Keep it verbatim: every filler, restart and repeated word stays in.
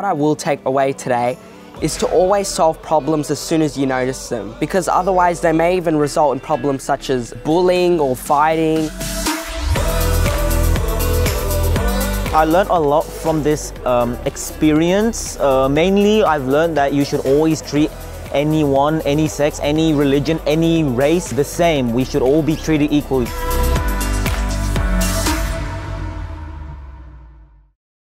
What I will take away today is to always solve problems as soon as you notice them, because otherwise they may even result in problems such as bullying or fighting. I learned a lot from this um, experience. Uh, mainly, I've learned that you should always treat anyone, any sex, any religion, any race the same. We should all be treated equally.